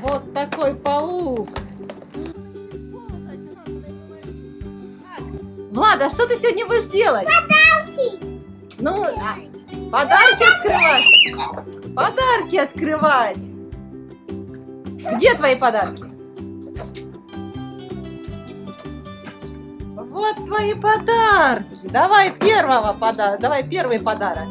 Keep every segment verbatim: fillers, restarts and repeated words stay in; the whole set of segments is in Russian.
Вот такой паук. Влада, а что ты сегодня будешь делать? Подарки. Ну, а, подарки открывать. Подарки открывать. Где твои подарки? Вот твои подарки. Давай первого подарка. Давай первый подарок.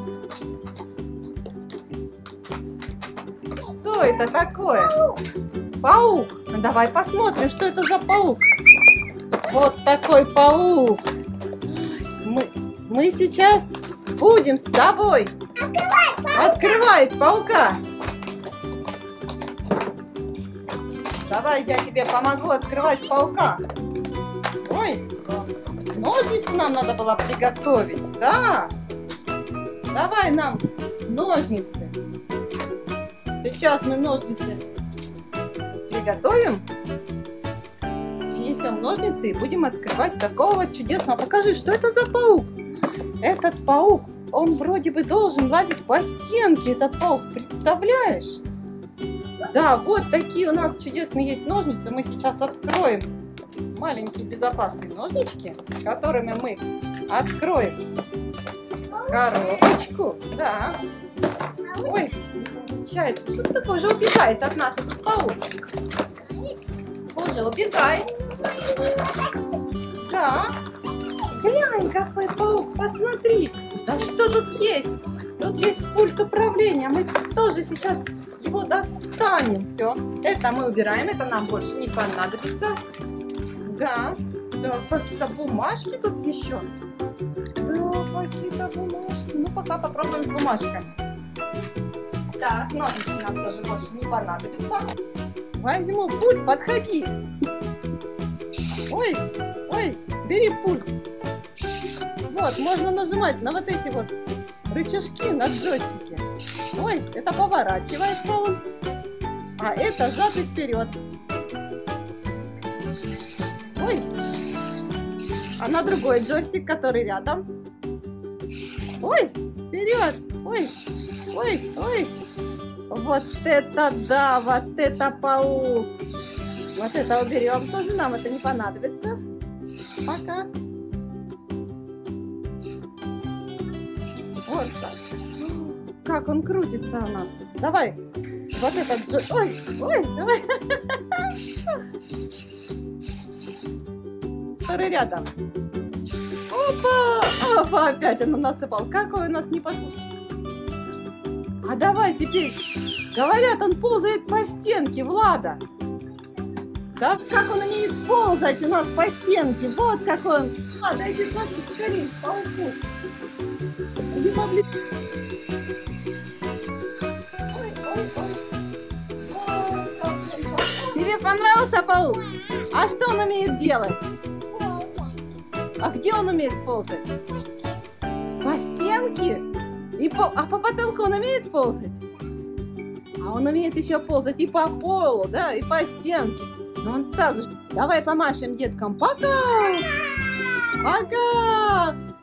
Что это такое? Паук. Ну, давай посмотрим, что это за паук. Вот такой паук. Мы, мы сейчас будем с тобой Открывай. открывать паука. Давай я тебе помогу открывать паука. Ой, ножницы нам надо было приготовить, да? Давай нам ножницы. Сейчас мы ножницы приготовим. Принесем ножницы и будем открывать такого вот чудесного. Покажи, что это за паук? Этот паук, он вроде бы должен лазить по стенке, этот паук, представляешь? Да, вот такие у нас чудесные есть ножницы. Мы сейчас откроем маленькие безопасные ножнички, которыми мы откроем коробочку. Да. Ой, не получается. Что такое? Уже убегает от нас этот паук. Уже убегает. Да. Глянь, какой паук, посмотри. Да что тут есть? Тут есть пульт управления. Мы тоже сейчас его достанем. Все. Это мы убираем. Это нам больше не понадобится. Да. Да, какие-то бумажки тут еще. Да, какие-то бумажки. Ну, пока попробуем с бумажками. Так, ножнички нам тоже больше не понадобится. Возьму пульт, подходи. Ой, ой, бери пульт. Вот, можно нажимать на вот эти вот рычажки на джойстике. Ой, это поворачивается он. А это зад и вперед. Ой. А на другой джойстик, который рядом. Ой, вперед. Ой, ой, ой. Вот это да, вот это паук. Вот это уберем. Тоже нам это не понадобится. Пока. Вот так. Как он крутится у нас. Давай. Вот этот джой... Ой, ой, давай. Который рядом. Опа! Опа, опять он насыпал. Какой у нас непослушный. А давай теперь. Говорят, он ползает по стенке, Влада. Да как он умеет ползать у нас по стенке. Вот как он. Влада, иди смотри, скорее, пауку. Иди поближе. Ой, ой, ой. Тебе понравился паук? А что он умеет делать? А где он умеет ползать? По стенке? И по... А по потолку он умеет ползать? А он умеет еще ползать и по полу, да, и по стенке. Но он так же. Давай помашем деткам. Пока! Пока!